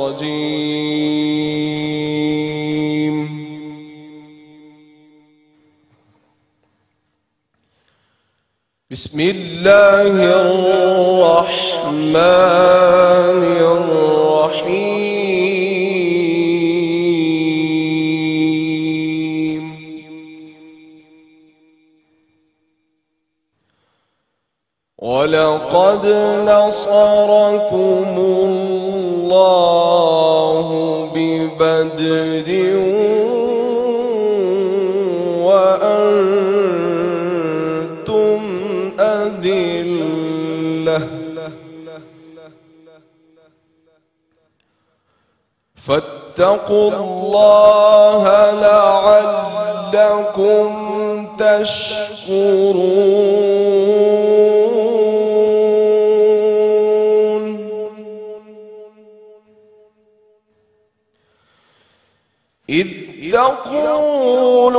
الرجيم بسم الله الرحمن الرحيم ولقد نصركم الله ببدر وأنتم أذلة فاتقوا الله لعلكم تشكرون إذ تقول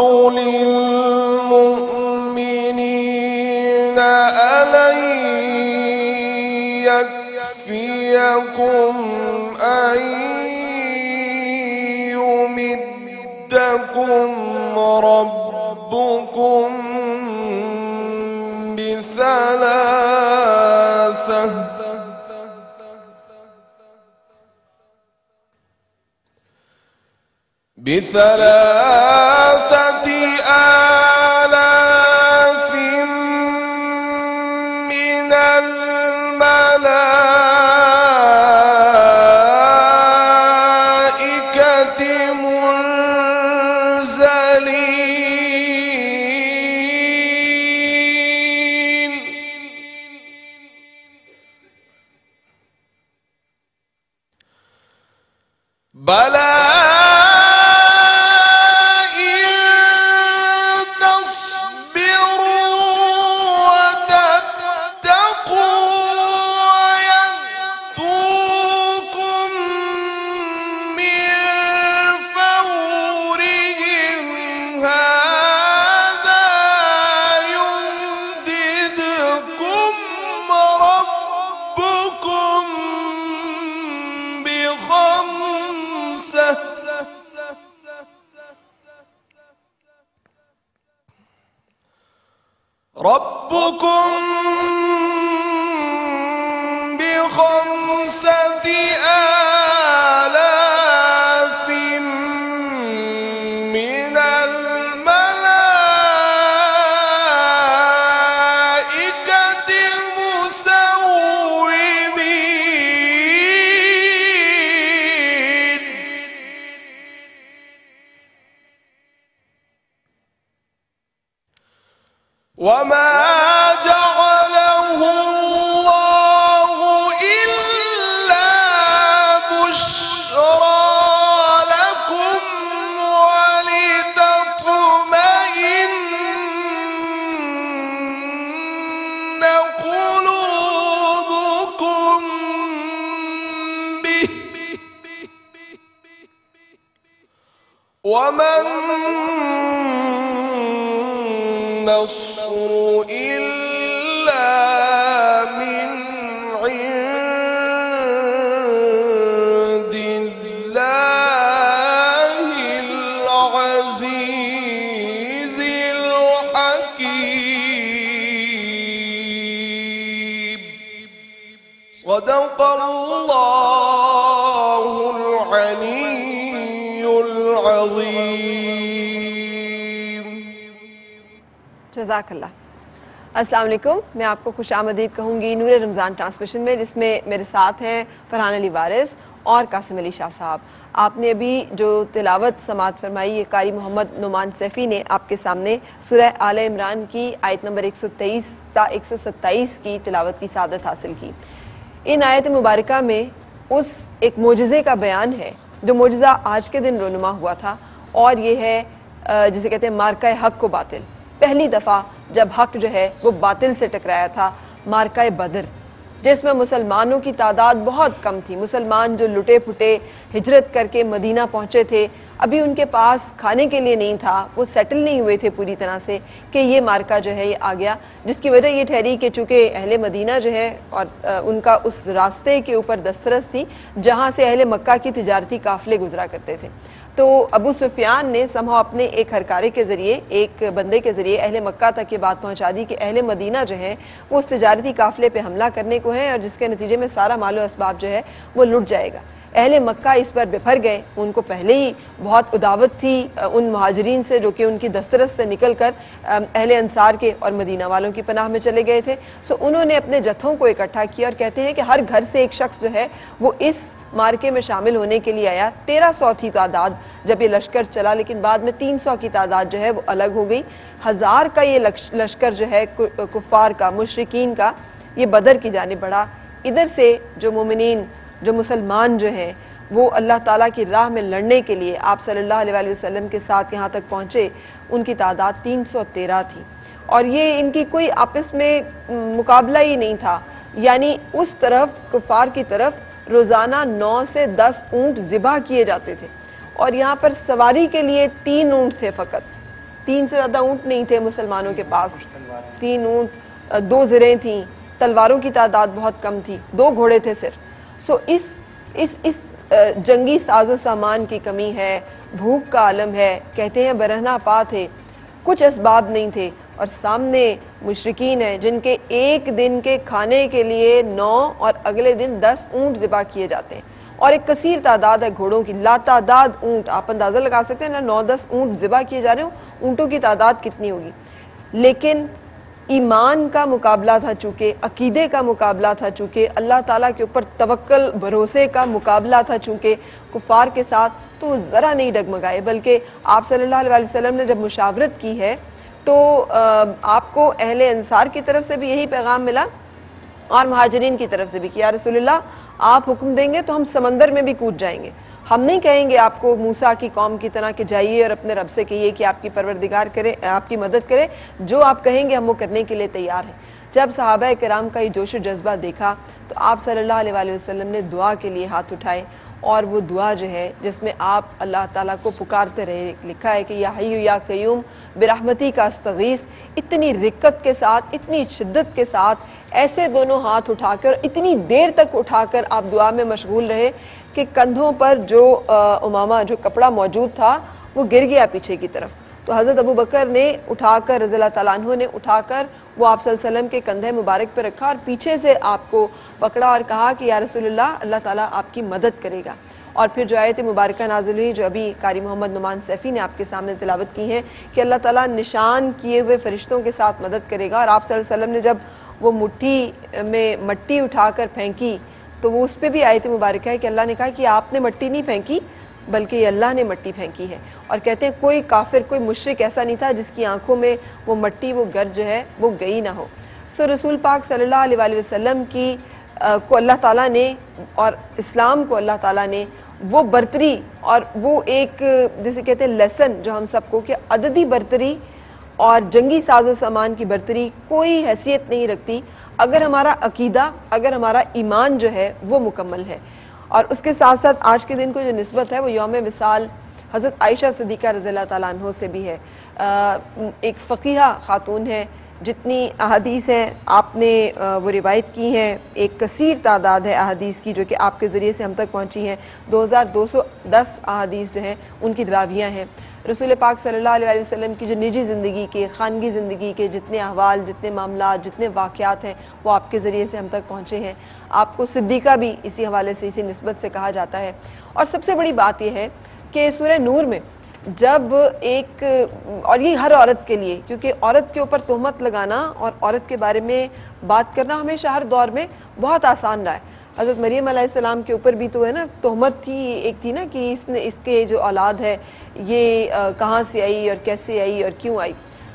للمؤمنين ألن يكفيكم أن يمدكم ربكم بثلاثة آلاف من الملائكة منزلين بلى ربكم بخمسة آلاف من الملائكة مسومين وما جعله الله إلا بشرى لكم ولتطمئن قلوبكم به وما النصر إلا من عند الله العزيز الحكيم صدق الله العلي العظيم जज़ाकल्लाह। अस्सलाम वालेकुम। मैं आपको खुश आमदीद कहूँगी नूर रमज़ान ट्रांसमिशन में, जिसमें मेरे साथ हैं फरहान अली वारिस और कासिम अली शाह साहब। आपने अभी जो तिलावत समात फरमाई, ये कारी मोहम्मद नुमान सैफ़ी ने आपके सामने सूरह आले इमरान की आयत नंबर 123 ता 127 की तिलावत की सादत हासिल की। इन आयत मुबारका में उस एक मोजज़े का बयान है जो मोजज़ा आज के दिन रोनुमा हुआ था, और ये है जिसे कहते हैं मार्का हक को बातिल। पहली दफ़ा जब हक जो है वो बातिल से टकराया था, मार्का बदर, जिसमें मुसलमानों की तादाद बहुत कम थी। मुसलमान जो लुटे फुटे हिजरत करके मदीना पहुँचे थे, ابھی ان کے پاس کھانے کے لیے نہیں تھا, وہ سیٹل نہیں ہوئے تھے پوری طرح سے کہ یہ مارکا جو ہے یہ آ گیا, جس کی وجہ یہ ٹھہری کہ چونکہ اہل مدینہ جو ہے اور ان کا اس راستے کے اوپر دسترس تھی جہاں سے اہل مکہ کی تجارتی قافلے گزرا کرتے تھے. تو ابو سفیان نے سمجھو اپنے ایک ہرکارے کے ذریعے, ایک بندے کے ذریعے اہل مکہ تک یہ بات پہنچا دی کہ اہل مدینہ جو ہے وہ اس تجارتی قافلے پہ حملہ کرنے کو ہے, اور جس کے نتیجے میں سارا مال و اسباب جو ہے وہ لٹ جائے گا. اہل مکہ اس پر بپھر گئے, ان کو پہلے ہی بہت عداوت تھی ان مہاجرین سے جو کہ ان کی دسترس سے نکل کر اہل انصار کے اور مدینہ والوں کی پناہ میں چلے گئے تھے. سو انہوں نے اپنے جتھوں کو اکٹھا کیا اور کہتے ہیں کہ ہر گھر سے ایک شخص جو ہے وہ اس مارکے میں شامل ہونے کے لیے آیا. 1300 تھی تعداد جب یہ لشکر چلا, لیکن بعد میں 300 کی تعداد جو ہے وہ الگ ہو گئی. 1000 کا یہ لشکر جو ہے کفار کا, مشرکین کا, یہ بدر کی جانب بڑھا. ادھر سے جو مومنین, جو مسلمان جو ہیں وہ اللہ تعالیٰ کی راہ میں لڑنے کے لیے آپ صلی اللہ علیہ وسلم کے ساتھ یہاں تک پہنچے, ان کی تعداد 313 تھی. اور یہ ان کی کوئی آپس میں مقابلہ ہی نہیں تھا, یعنی اس طرف کفار کی طرف روزانہ 9 سے 10 اونٹ ذبح کیے جاتے تھے, اور یہاں پر سواری کے لیے 3 اونٹ تھے فقط, 3 سے زیادہ اونٹ نہیں تھے مسلمانوں کے پاس. 3 اونٹ, 2 زریں تھیں, تلواروں کی تعداد بہت کم تھی, 2 گھوڑے تھے صرف. سو اس جنگی ساز و سامان کی کمی ہے, بھوک کا عالم ہے, کہتے ہیں برہنہ پا تھے, کچھ اسباب نہیں تھے, اور سامنے مشرکین ہیں جن کے ایک دن کے کھانے کے لیے 9 اور اگلے دن 10 اونٹ ذبح کیے جاتے ہیں, اور ایک کثیر تعداد ہے گھوڑوں کی, لاتعداد اونٹ. آپ اندازہ لگا سکتے ہیں نا, 9-10 اونٹ ذبح کیے جا رہے ہوں, اونٹوں کی تعداد کتنی ہوگی. لیکن ایمان کا مقابلہ تھا چونکہ, عقیدے کا مقابلہ تھا چونکہ, اللہ تعالیٰ کے اوپر توکل بھروسے کا مقابلہ تھا چونکہ کفار کے ساتھ, تو وہ ذرا نہیں ڈگمگائے, بلکہ آپ صلی اللہ علیہ وسلم نے جب مشاورت کی ہے تو آپ کو اہل انصار کی طرف سے بھی یہی پیغام ملا اور مہاجرین کی طرف سے بھی کہ یا رسول اللہ آپ حکم دیں گے تو ہم سمندر میں بھی کود جائیں گے, ہم نہیں کہیں گے آپ کو موسیٰ کی قوم کی طرح کہ جائیے اور اپنے رب سے کہیے کہ آپ کی پروردگار کرے, آپ کی مدد کرے, جو آپ کہیں گے ہم وہ کرنے کے لیے تیار ہیں. جب صحابہ کرام کا یہ جوش و جذبہ دیکھا تو آپ صلی اللہ علیہ وسلم نے دعا کے لیے ہاتھ اٹھائے, اور وہ دعا جو ہے جس میں آپ اللہ تعالیٰ کو پکارتے رہے, لکھا ہے کہ یا حی یا قیوم برحمتی کا استغیث, اتنی رقت کے ساتھ, اتنی شدت کے ساتھ ایسے دونوں ہاتھ اٹھا کر اتنی دیر تک اٹھا کر آپ دعا میں مشغول رہے کہ کندھوں پر جو امامہ, جو کپڑا موجود تھا وہ گر گیا پیچھے کی طرف. تو حضرت ابو بکر نے اٹھا کر, رضی اللہ تعالیٰ عنہ نے اٹھا کر وہ آپ صلی اللہ علیہ وسلم کے کندھے مبارک پہ رکھا, اور پیچھے سے آپ کو پکڑا اور کہا کہ یا رسول اللہ, اللہ تعالیٰ آپ کی مدد کرے گا. اور پھر جو آیت مبارکہ نازل ہوئی جو ابھی قاری محمد نعمان سیفی نے آپ کے سامنے تلاوت کی ہیں کہ اللہ تعالیٰ نشان کیے ہوئے فرشتوں کے ساتھ مدد کرے گا. اور آپ صلی اللہ علیہ وسلم نے جب وہ مٹھی میں مٹی اٹھا کر پھینکی تو وہ اس پہ بھی آیت مبارکہ ہے کہ اللہ نے کہا کہ آپ نے مٹی نہیں پھینکی بلکہ یہ اللہ نے مٹی پھینکی ہے. اور کہتے ہیں کوئی کافر, کوئی مشرک ایسا نہیں تھا جس کی آنکھوں میں وہ مٹی, وہ گرد جو ہے وہ گئی نہ ہو. سو رسول پاک صلی اللہ علیہ وسلم کی کو اللہ تعالیٰ نے, اور اسلام کو اللہ تعالیٰ نے وہ برتری اور وہ ایک جسے کہتے ہیں لیسن جو ہم سب کو, کہ عددی برتری اور جنگی ساز و سامان کی برتری کوئی حیثیت نہیں رکھتی اگر ہمارا عقیدہ, اگر ہمارا ایمان جو ہے وہ مکمل ہے. اور اس کے ساتھ ساتھ آج کے دن کو جو نسبت ہے وہ یوم وصال حضرت عائشہ صدیقہ رضی اللہ تعالیٰ عنہ سے بھی ہے. ایک فقیہہ خاتون ہے, جتنی احادیث ہیں آپ نے وہ روایت کی ہیں, ایک کثیر تعداد ہے احادیث کی جو کہ آپ کے ذریعے سے ہم تک پہنچی ہیں. 2210 احادیث جو ہیں ان کی راویہ ہیں. رسول پاک صلی اللہ علیہ وسلم کی جو نجی زندگی کے, خانگی زندگی کے جتنے احوال, جتنے معاملات, جتنے واقعات ہیں وہ آپ کے ذریعے سے ہم تک پہنچے ہیں. آپ کو صدیقہ بھی اسی حوالے سے, اسی نسبت سے کہا جاتا ہے. اور سب سے بڑی بات یہ ہے کہ سورہ نور میں جب ایک, اور یہ ہر عورت کے لیے, کیونکہ عورت کے اوپر تہمت لگانا اور عورت کے بارے میں بات کرنا ہمیشہ ہر دور میں بہت آسان رہا ہے. حضرت مریم علیہ السلام کے اوپر بھی تو ہے نا تہمت تھی, ایک تھی نا کہ اس کے جو اولاد ہے یہ کہاں سے آئی اور کیسے آئی اور کیوں آئی.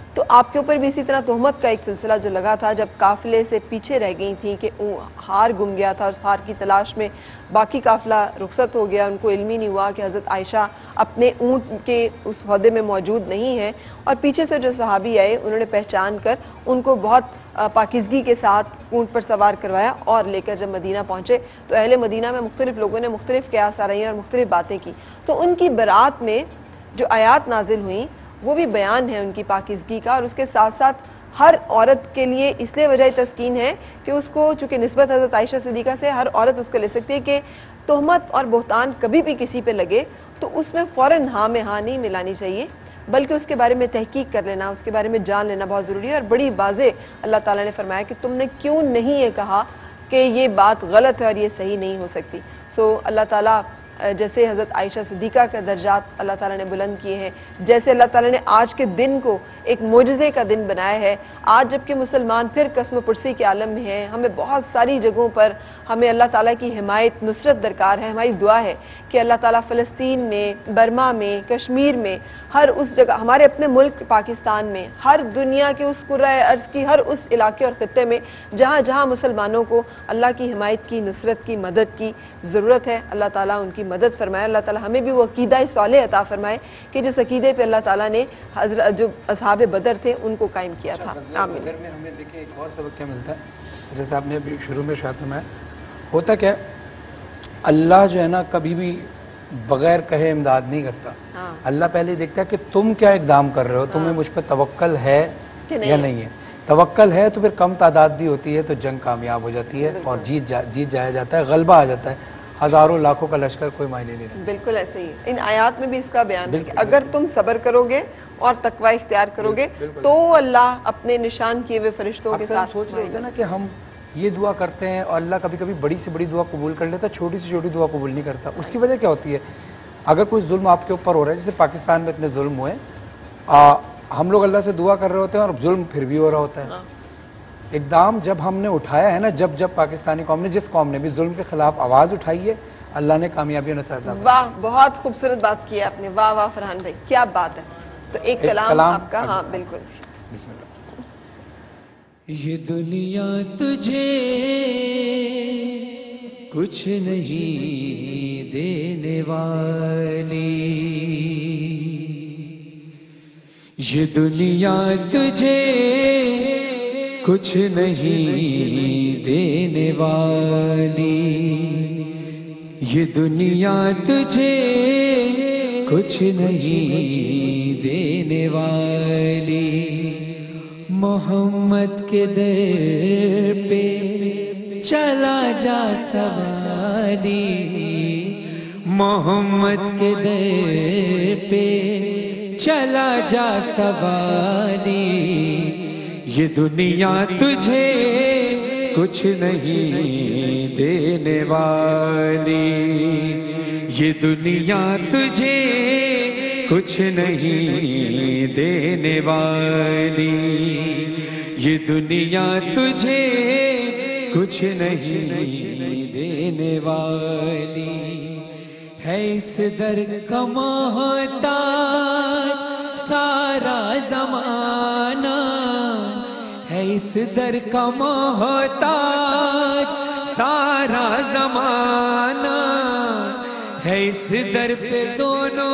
تو آپ کے اوپر بھی اسی طرح تہمت کا ایک سلسلہ جو لگا تھا جب قافلے سے پیچھے رہ گئی تھیں کہ ہار گم گیا تھا، اس ہار کی تلاش میں باقی قافلہ رخصت ہو گیا، ان کو علم ہی نہیں ہوا کہ حضرت عائشہ اپنے اونٹ کے اس عہدے میں موجود نہیں ہیں، اور پیچھے سے جو صحابی آئے انہوں نے پہچان کر ان کو بہت پاکیزگی کے ساتھ اونٹ پر سوار کروایا اور لے کر جب مدینہ پہنچے تو اہل مدینہ میں مختلف لوگوں نے مختلف قیاس آرائیاں اور مختلف باتیں کی، تو ان کی برات میں جو آیات نازل ہوئیں وہ بھی بیان ہے ان کی پاکیزگی کا، اور اس کے ساتھ ساتھ ہر عورت کے لیے اس لیے وجہ تسکین ہے کہ اس کو چونکہ نسبت حضرت عائشہ صدیقہ سے ہر عورت اس کو لے سکتی ہے کہ تہمت اور بہتان کبھی بھی کسی پہ لگے تو اس میں فوراً ہاں میں ہاں نہیں ملانی چاہیے، بلکہ اس کے بارے میں تحقیق کر لینا، اس کے بارے میں جان لینا بہت ضروری ہے، اور بڑی واضح اللہ تعالیٰ نے فرمایا کہ تم نے کیوں نہیں یہ کہا کہ یہ بات غلط ہے اور یہ صحیح نہیں ہو سکتی۔ اللہ تعالیٰ جیسے حضرت عائشہ صدیقہ کا درجات اللہ تعالیٰ نے بلند کیے ہیں، جیسے اللہ تعالیٰ نے آج کے دن کو ایک معجزے کا دن بنایا ہے، آج جب کہ مسلمان پھر قسم و پرسی کے عالم میں ہیں، ہمیں بہت ساری جگہوں پر ہمیں اللہ تعالیٰ کی حمایت نصرت درکار ہے، ہماری دعا ہے کہ اللہ تعالیٰ فلسطین میں، برما میں، کشمیر میں، ہر اس جگہ، ہمارے اپنے ملک پاکستان میں، ہر دنیا کے اس کرۂ ارض کی ہر اس علاقے اور خطے میں جہاں جہاں مسلمانوں کو اللہ کی حمایت کی، نصرت کی، مدد کی ضرورت ہے، اللہ تعالیٰ ان کی مدد فرمائے، اللہ تعالیٰ ہمیں بھی وہ عقیدہ صالح عطا فرمائے کہ جس عقیدے پہ اللہ تعالیٰ نے جو اصحاب بدر تھے ان کو قائم کیا تھا۔ آمین۔ بدر میں ہمیں دیکھیں ایک اور سبق کیا ملتا ہے، جیسے آپ نے ابھی شروع میں ارشاد فرمایا، ہوتا کیا ہے اللہ جو ہے نا کبھی بھی بغیر کہے امداد نہیں کرتا، اللہ پہلے دیکھتا ہے کہ تم کیا اقدام کر رہے ہو، تمہیں مجھ پہ توکل ہے یا نہیں ہے، توکل ہے تو پھر کم تعداد بھی ہوتی ہے تو جنگ کامیاب ہو جاتی ہے اور جیت جایا جاتا ہے، غلبہ آ جاتا ہے، ہزاروں لاکھوں کا لشکر کوئی معنی نہیں رہتا۔ بالکل ایسے ہی ان آیات میں بھی اس کا بیان ہے کہ اگر تم صبر کرو گے اور تقوی اختیار کرو گے تو اللہ اپنے نشان کیے ہوئے فرشتوں کے ساتھ سوچ رہے ہوتے ہیں نا کہ ہم یہ دعا کرتے ہیں اور اللہ کبھی کبھی بڑی سے بڑی دعا قبول کر لیتا ہے، چھوٹی سے چھوٹی دعا قبول نہیں کرتا، اس کی وجہ کیا ہوتی ہے؟ اگر کوئی ظلم آپ کے اوپر ہو رہا ہے، جیسے پاکستان میں اتنے ظلم ہوئے، ہم لوگ اللہ سے دعا کر رہے ہوتے ہیں اور ظلم پھر بھی ہو رہا ہوتا ہے۔ اقدام جب ہم نے اٹھایا ہے نا، جب پاکستانی قوم نے، جس قوم نے بھی ظلم کے خلاف آواز اٹھائی ہے، اللہ نے کامیابی نصر عطا فرمائی۔ واہ، بہت خوبصورت بات کی ہے آپ نے، واہ واہ فرحان بھائی، کیا بات ہے۔ تو ایک کلام آپ کا، ہاں بالکل، بسم اللہ۔ یہ دنیا تجھے کچھ نہیں دینے والی، یہ دنیا تجھے کچھ نہیں دینے والی، یہ دنیا تجھے کچھ نہیں دینے والی، محمد کے در پہ چلا جا سوالی، محمد کے در پہ چلا جا سوالی، یہ دنیا تجھے کچھ نہیں دینے والی، یہ دنیا تجھے کچھ نہیں دینے والی، یہ دنیا تجھے کچھ نہیں دینے والی، ہے اس در کا محتاج سارا زمانہ، ہے اس در کا محتاج سارا زمانہ، ہے اس در پہ دونوں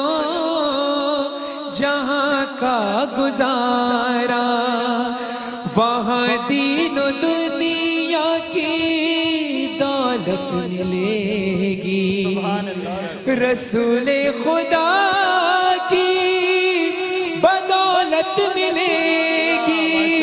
جہاں کا گزارا، وہاں دین و دنیا کی دولت ملے گی، رسول خدا کی بدولت ملے گی،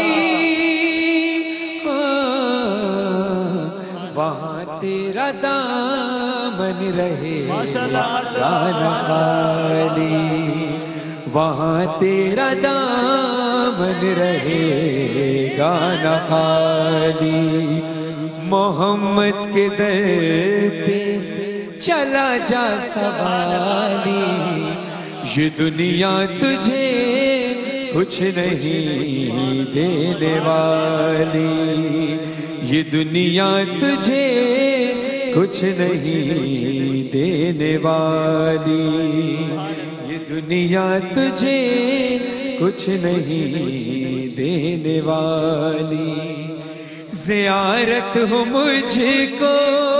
وہاں تیرا دامن رہے گا خالی، وہاں تیرا دامن رہے گا نہ خالی، محمد کے در پہ چلا جا سوالی، یہ دنیا تجھے کچھ نہیں دینے والی، یہ دنیا تجھے کچھ نہیں دینے والی، یہ دنیا تجھے کچھ نہیں دینے والی، زیارت ہو مجھ کو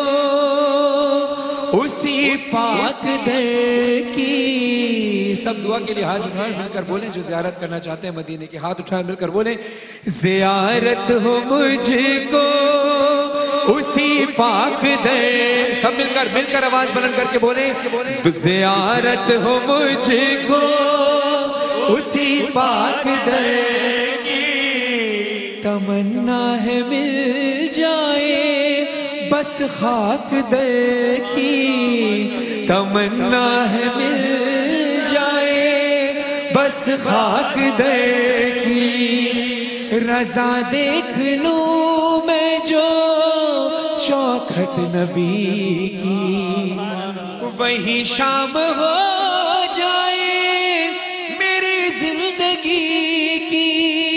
اسی پاک در کی. سب دعا کے لیے ہاتھ اٹھائیں مل کر بولیں، جو زیارت کرنا چاہتے ہیں مدینے کے، ہاتھ اٹھائیں مل کر بولیں، زیارت ہو مجھ کو اسی پاک در. سب مل کر آواز بلند کر کے بولیں، زیارت ہو مجھ کو اسی پاک در کی. تمنا ہے مل جائے بس خاک در کی، تمنا ہے مل جائے بس خاک در کی. رضا دیکھ لوں میں جو چوکھٹ نبی کی، وہی شام ہو جائے میری زندگی کی.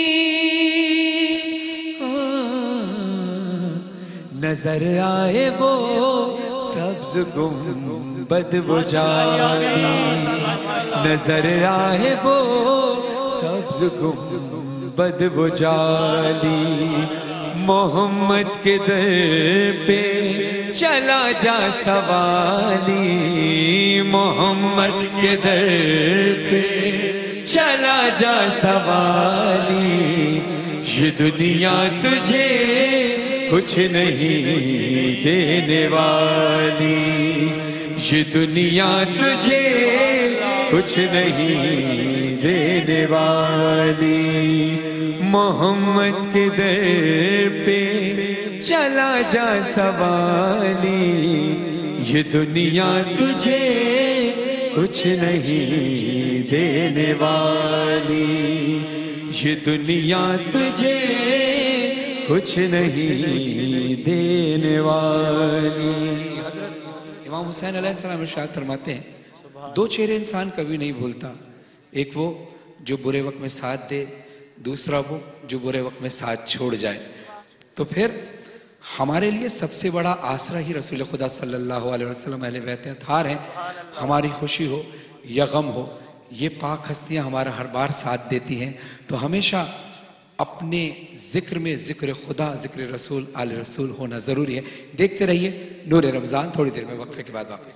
نظر آئے وہ سبز گنبد وہ جالی، نظر آئے وہ سبز گنبد وہ جالی. محمد کے در پہ چلا جا سوالی، محمد کے در پہ چلا جا سوالی. یہ دنیا تجھے کچھ نہیں دینے والی، یہ دنیا تجھے کچھ نہیں دینے والی. محمد کے در پہ چلا جا سوالی، یہ دنیا تجھے کچھ نہیں دینے والی، یہ دنیا تجھے کچھ نہیں دینے والی. حضرت امام حسین علیہ السلام ارشاد فرماتے ہیں، دو چہرے انسان کبھی نہیں بھولتا، ایک وہ جو برے وقت میں ساتھ دے، دوسرا وہ جو برے وقت میں ساتھ چھوڑ جائے. تو پھر ہمارے لیے سب سے بڑا آسرا ہی رسول خدا صلی اللہ علیہ وسلم اہل بیت اطہار ہیں. ہماری خوشی ہو یا غم ہو، یہ پاک ہستیاں ہمارا ہر بار ساتھ دیتی ہیں. تو ہمیشہ اپنے ذکر میں ذکر خدا، ذکر رسول، آل رسول ہونا ضروری ہے. دیکھتے رہیے نور رمضان، تھوڑی دیر میں وقفے کے بعد واپس.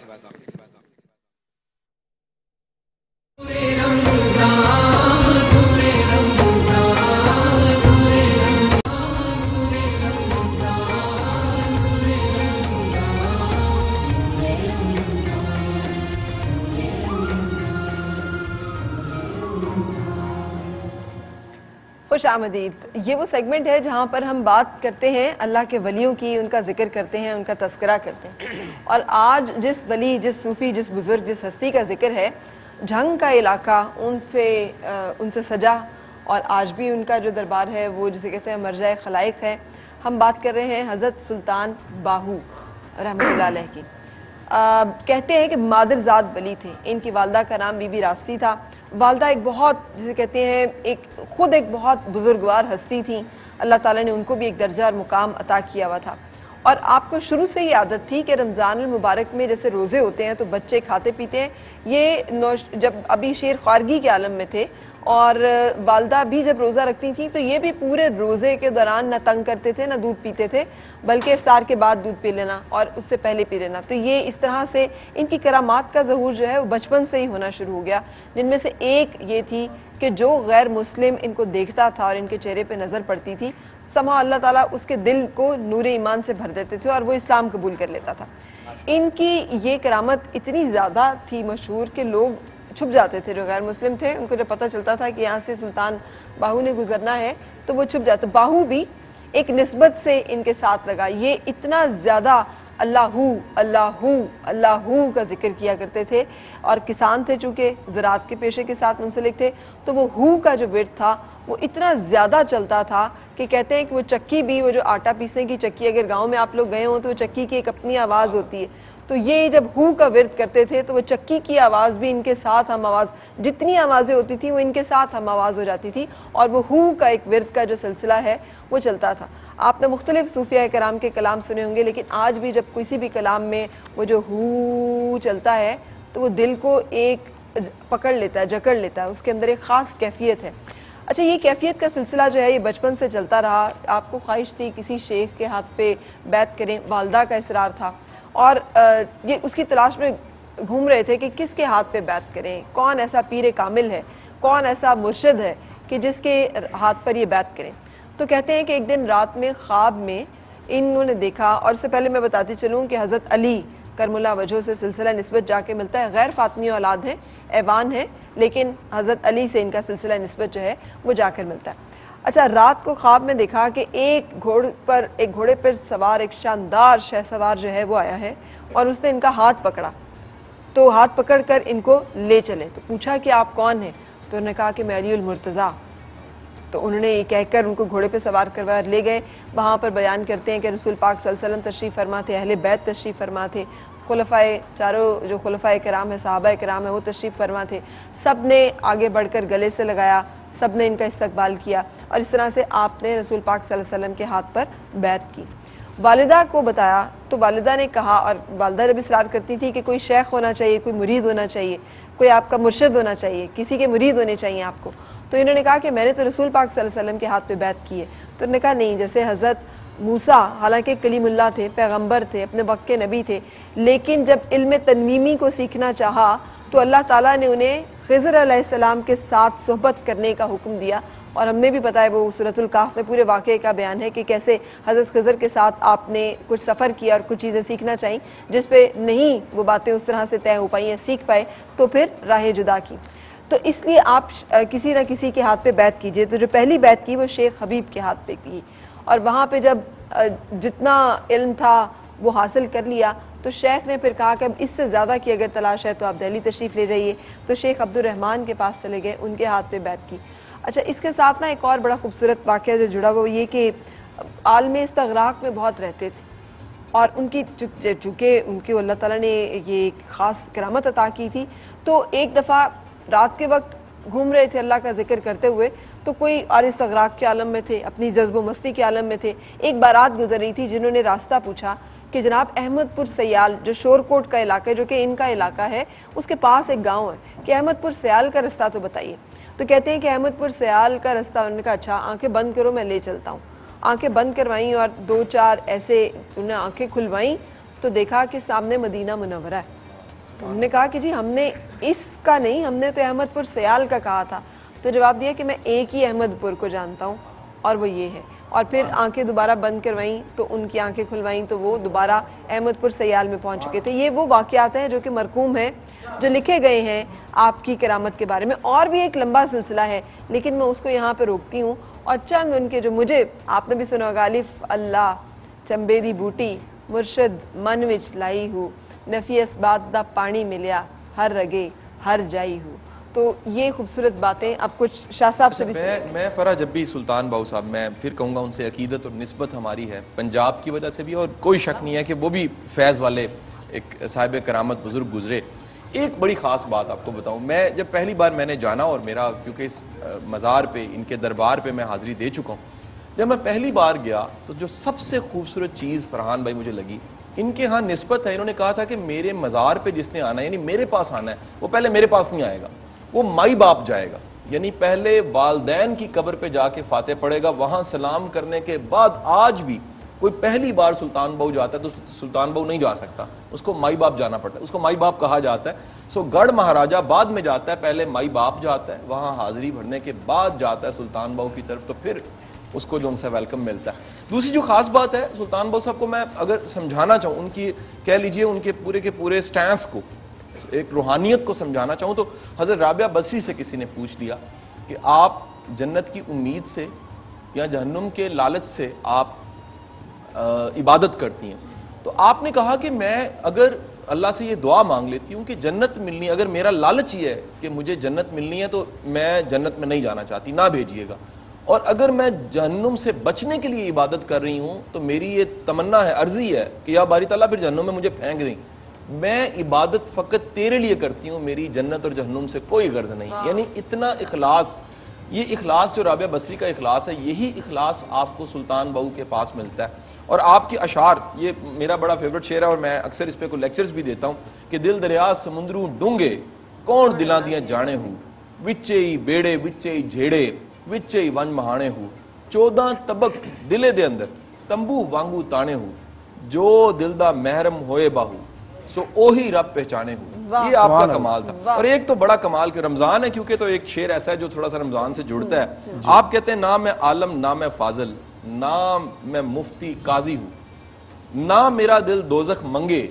خوش آمدید. یہ وہ سیگمنٹ ہے جہاں پر ہم بات کرتے ہیں اللہ کے ولیوں کی، ان کا ذکر کرتے ہیں، ان کا تذکرہ کرتے ہیں. اور آج جس ولی، جس صوفی، جس بزرگ، جس ہستی کا ذکر ہے، جھنگ کا علاقہ ان سے سجا، اور آج بھی ان کا جو دربار ہے وہ جسے کہتے ہیں مرجع خلائق ہے. ہم بات کر رہے ہیں حضرت سلطان باہو رحمۃ اللہ علیہ کی. کہتے ہیں کہ مادرزاد ولی تھے. ان کی والدہ کا نام بی بی راستی تھا. والدہ ایک بہت جسے کہتے ہیں خود ایک بہت بزرگوار ہستی تھیں. اللہ تعالیٰ نے ان کو بھی ایک درجہ اور مقام عطا کیا ہوا تھا. اور آپ کو شروع سے یہ عادت تھی کہ رمضان المبارک میں جیسے روزے ہوتے ہیں تو بچے کھاتے پیتے ہیں. یہ جب ابھی شیر خوارگی کے عالم میں تھے اور والدہ بھی جب روزہ رکھتی تھیں تو یہ بھی پورے روزے کے دوران نہ تنگ کرتے تھے نہ دودھ پیتے تھے، بلکہ افطار کے بعد دودھ پی لینا اور اس سے پہلے پی لینا. تو یہ اس طرح سے ان کی کرامات کا ظہور جو ہے وہ بچپن سے ہی ہونا شروع ہو گیا، جن میں سے ایک یہ تھی کہ جو غیر مسلم ان کو دیکھتا تھا اور ان کے چہرے پہ نظر پڑتی تھی، سماں اللہ تعالیٰ اس کے دل کو نور ایمان سے بھر دیتے تھے اور وہ اسلام قبول کر لیتا تھا. ان کی یہ کرامت اتنی زیادہ تھی مشہور کہ لوگ چھپ جاتے تھے. جو غیر مسلم تھے ان کو جب پتہ چلتا تھا کہ یہاں سے سلطان باہو نے گزرنا ہے تو وہ چھپ جاتے. باہو بھی ایک نسبت سے ان کے ساتھ لگا. یہ اتنا زیادہ اللہ اللہ کا ذکر کیا کرتے تھے، اور کسان تھے چونکہ زراعت کے پیشے کے ساتھ منسلک تھے، تو وہ ہو کا جو ورد تھا وہ اتنا زیادہ چلتا تھا کہ کہتے ہیں کہ وہ چکی بھی، وہ جو آٹا پیسنے کی چکی، اگر گاؤں میں آپ لوگ گئے ہوں تو وہ چکی کی ایک اپنی آواز ہوتی ہے، تو یہ جب ہو کا ورد کرتے تھے تو وہ چکی کی آواز بھی ان کے ساتھ ہم آواز، جتنی آوازیں ہوتی تھیں وہ ان کے ساتھ ہم آواز ہو جاتی تھی، اور وہ ہو کا ایک ورد کا جو سلسلہ ہے وہ چلتا تھا. آپ نے مختلف صوفیہ کرام کے کلام سنے ہوں گے، لیکن آج بھی جب کسی بھی کلام میں وہ جو ہو چلتا ہے تو وہ دل کو ایک पकड़ लेता है, जकड़ लेता है, उसके अंदर एक ख़ास कैफियत है। अच्छा, ये कैफियत का सिलसिला जो है ये बचपन से चलता रहा। आपको ख्वाहिश थी किसी शेख के हाथ पे बैत करें, वालदा का इसरार था और ये उसकी तलाश में घूम रहे थे कि किसके हाथ पे बैत करें, कौन ऐसा पीर कामिल है, कौन ऐसा मुर्शिद है कि जिसके हाथ पर ये बैत करें। तो कहते हैं कि एक दिन रात में ख्वाब में इन्होंने देखा, और उससे पहले मैं बताती चलूँ कि हज़रत अली करमुल्ला वजह से सिलसिला निस्बत जाके मिलता है, गैर फातमी औलाद है, ऐवान है, लेकिन हज़रत अली से इनका सिलसिला निस्बत जो है वो जाकर मिलता है। अच्छा, रात को ख्वाब में देखा कि एक घोड़े पर सवार एक शानदार शहसवार जो है वो आया है और उसने इनका हाथ पकड़ा, तो हाथ पकड़ कर इनको ले चले। तो पूछा कि आप कौन हैं? तो उन्होंने कहा कि मैं अलीउल मुर्तज़ा। तो उन्होंने ये कहकर उनको घोड़े पे सवार करवा ले गए। वहाँ पर बयान करते हैं कि रसूल पाक सल्लल्लाहु अलैहि वसल्लम तशरीफ़ फरमा थे, अहले बैत तशरीफ़ फरमा थे, खुलफ़ाए चारों जो खुलफ़ाए किराम है, सहाबा किराम है, वो तशरीफ़ फरमा थे। सब ने आगे बढ़कर गले से लगाया, सब ने इनका इस्तकबाल किया और इस तरह से आपने रसूल पाक सल्लल्लाहु अलैहि वसल्लम के हाथ पर बैत की। वालिदा को बताया तो वालिदा ने कहा, और वालिदा जब इसरार करती थी कि कोई शेख होना चाहिए, कोई मुरीद होना चाहिए, कोई आपका मुर्शिद होना चाहिए, किसी के मुरीद होने चाहिए आपको, तो इन्होंने कहा कि मैंने तो रसूल पाक सल्लल्लाहु अलैहि वसल्लम के हाथ पे बैत की है। तो उन्होंने कहा नहीं, जैसे हज़रत मूसा हालांकि कलीमुल्लाह थे, पैगंबर थे, अपने वक्त के नबी थे, लेकिन जब इल्म तनवीमी को सीखना चाहा तो अल्लाह ताला ने उन्हें खिज़र अलैहिस्सलाम के साथ सोहबत करने का हुक्म दिया। और हमें भी पता है वो सूरतुल काफ में पूरे वाक़े का बयान है कि कैसे हज़रत खिज़र के साथ आपने कुछ सफ़र किया और कुछ चीज़ें सीखना चाहिए जिस पे नहीं वो बातें उस तरह से तय हो पाई या सीख पाए, तो फिर राह जुदा की। तो इसलिए आप किसी न किसी के हाथ पे बैत कीजिए। तो जो पहली बैत की वो शेख हबीब के हाथ पे की और वहाँ पे जब जितना इल्म था वो हासिल कर लिया तो शेख ने फिर कहा कि अब इससे ज़्यादा की अगर तलाश है तो आप दिल्ली तशरीफ़ ले जाइए। तो शेख अब्दुर्रहमान के पास चले गए, उनके हाथ पे बैत की। अच्छा, इसके साथ ना एक और बड़ा खूबसूरत वाक़या जो जुड़ा हुआ ये कि आलम इस्तग़राक़ में बहुत रहते थे और उनकी चूँकि उनके अल्लाह ताला ने ये एक ख़ास करामत अता की थी, तो एक दफ़ा रात के वक्त घूम रहे थे अल्लाह का जिक्र करते हुए, तो कोई और इस्तग़राक़ के आलम में थे, अपनी जज्ब मस्ती के आलम में थे। एक बारात गुजर रही थी जिन्होंने रास्ता पूछा कि जनाब अहमदपुर सयाल जो शोरकोट का इलाका है, जो कि इनका इलाका है, उसके पास एक गांव है कि अहमदपुर सयाल का रास्ता तो बताइए। तो कहते हैं कि अहमदपुर सयाल का रास्ता, उन्होंने कहा अच्छा आंखें बंद करो मैं ले चलता हूँ। आंखें बंद करवाई और 2-4 ऐसे उन्हें आंखें खुलवाई तो देखा कि सामने मदीना मुनव्वरा है। तो उन्होंने कहा कि जी हमने इसका नहीं, हमने तो अहमदपुर सयाल का कहा था। तो जवाब दिया कि मैं एक ही अहमदपुर को जानता हूँ और वो ये है। और फिर आंखें दोबारा बंद करवाईं तो उनकी आंखें खुलवाईं तो वो दोबारा अहमदपुर सयाल में पहुंच चुके थे। ये वो वाक़यात हैं जो कि मरकूम हैं, जो लिखे गए हैं आपकी करामत के बारे में। और भी एक लंबा सिलसिला है लेकिन मैं उसको यहाँ पे रोकती हूँ और चंद उनके जो मुझे आपने भी सुना होगा, अलिफ अल्लाह चंबे दी बूटी मुर्शद मन विच लाई हूँ, नफी इसबात दा पानी मिलिया हर रगे हर जाई हूँ। तो ये खूबसूरत बातें अब कुछ शाह साहब से भी मैं फरा जब भी सुल्तान बाबू साहब, मैं फिर कहूँगा उनसे अकीदत और निस्बत हमारी है पंजाब की वजह से भी, और कोई शक नहीं है कि वो भी फैज़ वाले एक साहिब करामत बुज़ुर्ग गुजरे। एक बड़ी ख़ास बात आपको बताऊँ, मैं जब पहली बार मैंने जाना और मेरा क्योंकि इस मज़ार पे इनके दरबार पे मैं हाज़िरी दे चुका हूँ, जब मैं पहली बार गया तो जो सबसे खूबसूरत चीज़ फरहान भाई मुझे लगी, इनके यहाँ निस्बत है। इन्होंने कहा था कि मेरे मज़ार पे जिसने आना है यानी मेरे पास आना है वो पहले मेरे पास नहीं आएगा, वो माई बाप जाएगा, यानी पहले वालदैन की कब्र पे जाके फाते पड़ेगा, वहाँ सलाम करने के बाद आज भी कोई पहली बार सुल्तान बाबू जाता है तो सुल्तान बाबू नहीं जा सकता, उसको माई बाप जाना पड़ता है, उसको माई बाप कहा जाता है। सो गढ़ महाराजा बाद में जाता है, पहले माई बाप जाता है, वहाँ हाजिरी भरने के बाद जाता है सुल्तान बाबू की तरफ, तो फिर उसको जो उनसे वेलकम मिलता है। दूसरी जो खास बात है सुल्तान बाबू साहब को मैं अगर समझाना चाहूँ, उनकी कह लीजिए उनके पूरे के पूरे स्टैंस को, एक रूहानियत को समझाना चाहूँ तो हज़रत राबिया बसरी से किसी ने पूछ लिया कि आप जन्नत की उम्मीद से या जहन्नुम के लालच से आप इबादत करती हैं, तो आपने कहा कि मैं अगर अल्लाह से ये दुआ मांग लेती हूँ कि जन्नत मिलनी, अगर मेरा लालच ये है कि मुझे जन्नत मिलनी है तो मैं जन्नत में नहीं जाना चाहती, ना भेजिएगा, और अगर मैं जहन्नुम से बचने के लिए इबादत कर रही हूँ तो मेरी ये तमन्ना है, अर्जी है कि या बारी ताला फिर जहन्नुम में मुझे फेंक दें, मैं इबादत फ़कत तेरे लिए करती हूँ, मेरी जन्नत और जहन्नुम से कोई गर्ज नहीं। यानी इतना इखलास, ये इखलास जो राबिया बसरी का इखलास है, यही इखलास आपको सुल्तान बाबू के पास मिलता है। और आपके अशार, ये मेरा बड़ा फेवरेट शेर है और मैं अक्सर इस पर कोई लेक्चर्स भी देता हूँ कि दिल दरिया समुंदरू डूंगे कौन दिलां दियां जाने हूँ विचे ही बेड़े विचे ही झेड़े विचे ही वन महाने हूँ 14 तबक दिले दे अंदर तंबू वांगू ताने हूँ जो दिल दा महरम होए बाहू सो ओही रब पहचाने हूँ। ये आपका कमाल था। और एक तो बड़ा कमाल कि रमजान है क्योंकि तो एक शेर ऐसा है जो थोड़ा सा रमजान से जुड़ता है। आप कहते हैं ना मैं आलम ना मैं फाजल ना मैं मुफ्ती काजी हूँ, ना मेरा दिल दोजख मंगे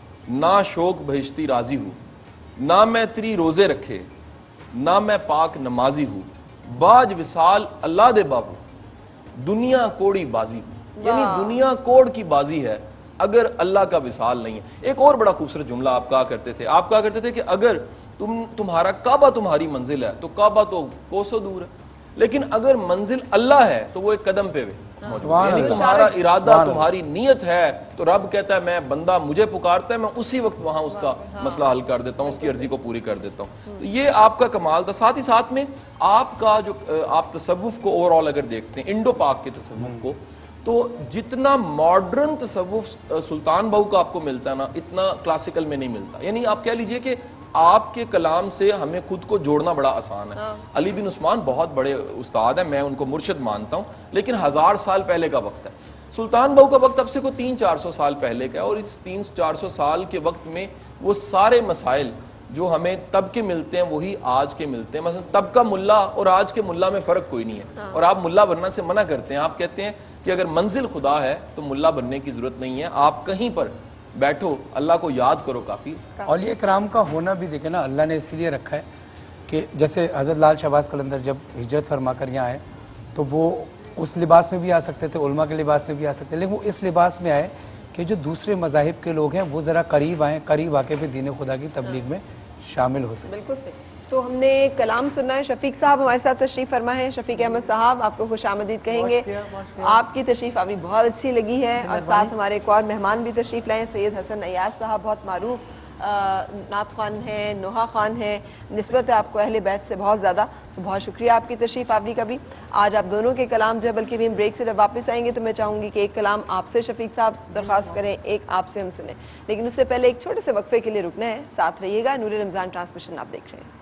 ना शोक बहिश्ती राजी हूँ, ना मैं तेरी रोजे रखे ना मैं पाक नमाजी हूँ, बाज विसाल अल्लाह दे बाबू दुनिया कोड़ी बाजी हूँ। यानी दुनिया कोड़ की बाजी है अगर अल्लाह का विसाल नहीं है। एक और बड़ा खूबसूरत जुमला आप कहा करते थे, आप कहा करते थे कि अगर तुम्हारा काबा तुम्हारी मंजिल है तो काबा तो कोसों दूर है, लेकिन अगर मंजिल अल्लाह है तो वो एक कदम पे यानी तुम्हारा इरादा तुम्हारी नीयत है तो रब कहता है मैं बंदा मुझे पुकारता है मैं उसी वक्त वहां उसका मसला हल कर देता हूँ, उसकी अर्जी को पूरी कर देता हूँ। तो ये आपका कमाल था। साथ ही साथ में आपका जो आप तसव्वुफ को ओवरऑल अगर देखते हैं इंडो पाक के तसव्वुफ को, तो जितना मॉडर्न तसव्वुफ सुल्तान बाहू का आपको मिलता है ना इतना क्लासिकल में नहीं मिलता। यानी आप कह लीजिए कि आपके कलाम से हमें खुद को जोड़ना बड़ा आसान है। अली बिन उस्मान बहुत बड़े उस्ताद हैं, मैं उनको मुर्शिद मानता हूँ, लेकिन 1000 साल पहले का वक्त है। सुल्तान बाहू का वक्त अब से को 300-400 साल पहले का है और इस 300-400 साल के वक्त में वो सारे मसाइल जो हमें तब के मिलते हैं वही आज के मिलते हैं। मतलब तब का मुल्ला और आज के मुल्ला में फ़र्क कोई नहीं है। और आप मुल्ला बनना से मना करते हैं, आप कहते हैं कि अगर मंजिल खुदा है तो मुल्ला बनने की ज़रूरत नहीं है, आप कहीं पर बैठो अल्लाह को याद करो काफ़ी। और ये कराम का होना भी देखे ना अल्लाह ने इसीलिए रखा है कि जैसे हज़रत लाल शहबाज कलंदर जब हिजरत फरमा कर यहाँ आए तो वो उस लिबास में भी आ सकते थे, उलमा के लिबास में भी आ सकते थे, लेकिन वो इस लिबास में आए कि जो दूसरे मज़ाहिब के लोग हैं वो ज़रा करीब आएँ, करीब आके भी दीन खुदा की तबलीग में शामिल हो सके। बिल्कुल सही। तो हमने कलाम सुनना है। शफीक साहब हमारे साथ तशरीफ़ फरमा है। शफीक अहमद साहब आपको खुशामदीद कहेंगे। आपकी तशरीफ़ अभी बहुत अच्छी लगी है और साथ हमारे एक और मेहमान भी तशरीफ़ लाए, सैयद हसन अयाज साहब बहुत मारूफ नात ख़ान है, नोहा ख़ान है, निस्बत है आपको अहले बैत से बहुत ज़्यादा। तो बहुत शुक्रिया आपकी तशरीफ़ आवरी का भी। आज आप दोनों के कलाम जो है, बल्कि भी हम ब्रेक से जब वापस आएंगे तो मैं चाहूँगी कि एक कलाम आपसे शफीक साहब दरख्वास्त करें, एक आपसे हम सुने, लेकिन उससे पहले एक छोटे से वक्फे के लिए रुकना है। साथ रहिएगा, नूर रमज़ान ट्रांसमिशन आप देख रहे हैं।